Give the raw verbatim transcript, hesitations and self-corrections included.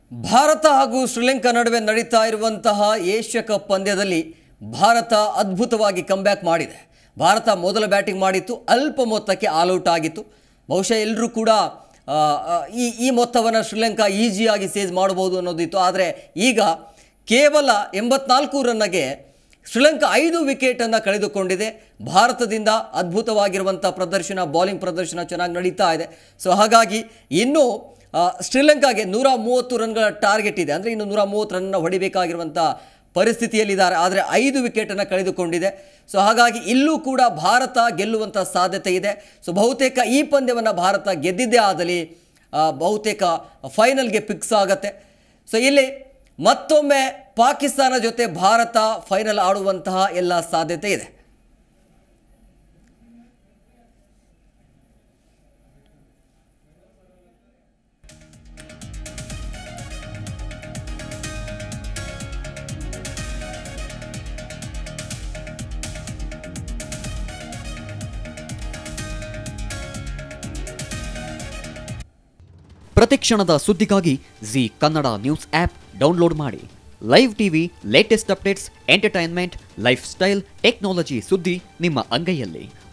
ಭಾರತ ಹಾಗೂ ಶ್ರೀಲಂಕಾ ನಡುವೆ ನಡೀತಾ ಇರುವಂತಹ ಏಷ್ಯಾ ಕಪ್ ಪಂದ್ಯದಲ್ಲಿ ಭಾರತ ಅದ್ಭುತವಾಗಿ ಕಮ್ಬ್ಯಾಕ್ ಮಾಡಿದೆ. ಭಾರತ ಮೊದಲ ಬ್ಯಾಟಿಂಗ್ ಮಾಡಿತ್ತು, ಅಲ್ಪ ಮೊತ್ತಕ್ಕೆ ಆಲ್ ಔಟ್ ಆಗಿತ್ತು. ಬಹುಶಃ ಎಲ್ಲರೂ ಕೂಡ ಈ ಈ ಮೊತ್ತವನ್ನು ಶ್ರೀಲಂಕಾ ಈಸಿಯಾಗಿ ಸೇಜ್ ಮಾಡಬಹುದು ಅನ್ನೋದಿತ್ತು. ಆದರೆ ಈಗ ಕೇವಲ ಎಂಬತ್ನಾಲ್ಕು ರನ್ಗೆ ಶ್ರೀಲಂಕಾ ಐದು ವಿಕೆಟನ್ನು ಕಳೆದುಕೊಂಡಿದೆ. ಭಾರತದಿಂದ ಅದ್ಭುತವಾಗಿರುವಂಥ ಪ್ರದರ್ಶನ, ಬೌಲಿಂಗ್ ಪ್ರದರ್ಶನ ಚೆನ್ನಾಗಿ ನಡೀತಾ ಇದೆ. ಸೊ ಹಾಗಾಗಿ ಇನ್ನೂ ಶ್ರೀಲಂಕಾಗೆ ನೂರ ಮೂವತ್ತು ರನ್ಗಳ ಟಾರ್ಗೆಟ್ ಇದೆ. ಅಂದರೆ ಇನ್ನು ನೂರ ಮೂವತ್ತು ರನ್ನ ಹೊಡಿಬೇಕಾಗಿರುವಂಥ ಪರಿಸ್ಥಿತಿಯಲ್ಲಿದ್ದಾರೆ. ಆದರೆ ಐದು ವಿಕೆಟನ್ನು ಕಳೆದುಕೊಂಡಿದೆ. ಸೊ ಹಾಗಾಗಿ ಇಲ್ಲೂ ಕೂಡ ಭಾರತ ಗೆಲ್ಲುವಂಥ ಸಾಧ್ಯತೆ ಇದೆ. ಸೊ ಬಹುತೇಕ ಈ ಪಂದ್ಯವನ್ನು ಭಾರತ ಗೆದ್ದಿದ್ದೇ ಆದಲ್ಲಿ ಬಹುತೇಕ ಫೈನಲ್ಗೆ ಫಿಕ್ಸ್ ಆಗುತ್ತೆ. ಸೊ ಇಲ್ಲಿ ಮತ್ತೊಮ್ಮೆ ಪಾಕಿಸ್ತಾನ ಜೊತೆ ಭಾರತ ಫೈನಲ್ ಆಡುವಂತಹ ಎಲ್ಲ ಸಾಧ್ಯತೆ ಇದೆ. ಪ್ರತಿಕ್ಷಣದ ಸುದ್ದಿಗಾಗಿ Zee Kannada news app download ಮಾಡಿ. Live TV, latest updates, entertainment, lifestyle, technology ಸುದ್ದಿ ನಿಮ್ಮ ಅಂಗೈಯಲ್ಲಿ.